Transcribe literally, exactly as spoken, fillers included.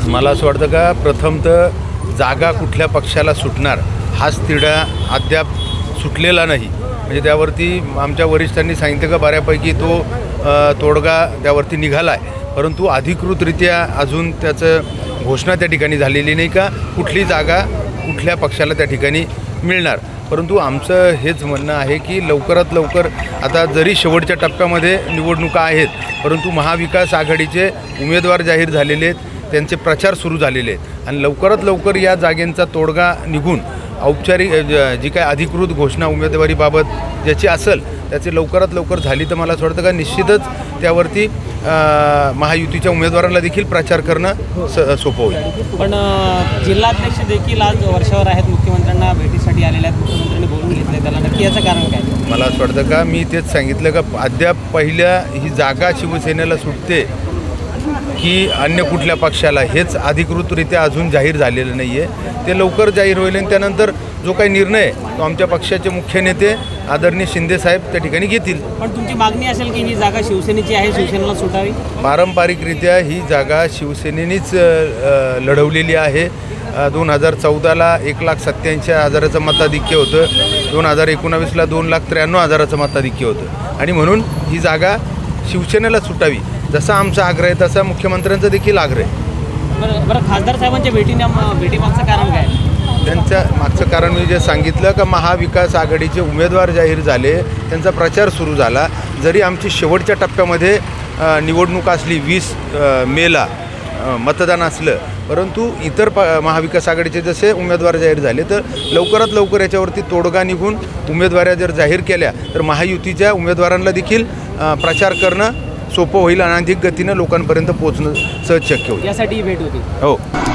मला असं वाटतं का प्रथमतः जागा कुठल्या पक्षाला सुटणार हाच तिढा अद्याप सुटलेला नाही। म्हणजे त्यावरती आमच्या वरिष्ठांनी सांगितलं का बऱ्यापैकी तो तोडगा त्यावरती निघाला आहे, परंतु अधिकृतरित्या अजून त्याचं घोषणा त्या ठिकाणी झालेली नाही का कुठली जागा कुठल्या पक्षाला त्या ठिकाणी मिळणार। परंतु आमचं हेच म्हणणं आहे की लवकरात लवकर आता जरी शेवटच्या टप्प्यामध्ये निवडणुका आहेत, परंतु महाविकास आघाडीचे उमेदवार जाहीर झालेले आहेत, त्यांचे प्रचार सुरू झालेले आहेत आणि लवकरात लवकर या जागेंचा तोडगा निघून औपचारिक जी काय अधिकृत घोषणा उमेदवारीबाबत ज्याची असेल त्याची लवकरात लवकर झाली तर मला असं वाटतं का निश्चितच त्यावरती महायुतीच्या उमेदवारांना देखील प्रचार करणं स सोपं होईल। पण जिल्हाध्यक्ष देखील आज वर्षावर आहेत, मुख्यमंत्र्यांना भेटीसाठी आलेले आहेत, मुख्यमंत्र्यांनी बोलून घेतलं त्याला नक्की याचं कारण काय? मला असं वाटतं का मी तेच सांगितलं का अद्याप पहिल्या ही जागा शिवसेनेला सुटते की अन्य कुठल्या पक्षाला हेच अधिकृतरित्या अजून जाहीर झालेलं नाही आहे। ते लवकर जाहीर होईल आणि त्यानंतर जो काही निर्णय तो आमच्या पक्षाचे मुख्य नेते आदरणीय शिंदेसाहेब त्या ठिकाणी घेतील। पण तुमची मागणी असेल की ही जागा शिवसेनेची आहे, शिवसेनेला सुटावी? पारंपरिकरित्या ही जागा शिवसेनेनेच लढवलेली आहे। दोन हजार चौदाला एक लाख सत्याऐंशी हजाराचं मताधिक्य होतं, दोन हजार एकोणावीसला दोन लाख त्र्याण्णव हजाराचं मताधिक्य होतं आणि म्हणून ही जागा शिवसेनेला सुटावी जसा आमचा आग्रह आहे तसा मुख्यमंत्र्यांचा देखील आग्रह आहे। बरं बरं खासदार साहेबांच्या भेटीने भेटीमागचं कारण काय? त्यांच्या मागचं कारण मी जे सांगितलं का महाविकास आघाडीचे उमेदवार जाहीर झाले, त्यांचा प्रचार सुरू झाला। जरी आमची शेवटच्या टप्प्यामध्ये निवडणूक असली वीस मेला मतदान असलं, परंतु इतर प महाविकास आघाडीचे जसे उमेदवार जाहीर झाले तर लवकरात लवकर याच्यावरती तोडगा निघून उमेदवाऱ्या जर जाहीर केल्या तर महायुतीच्या उमेदवारांना देखील प्रचार करणं सोपं होईल आणि अधिक गतीनं लोकांपर्यंत पोहोचणं सहज शक्य होईल। यासाठी भेट होती। हो।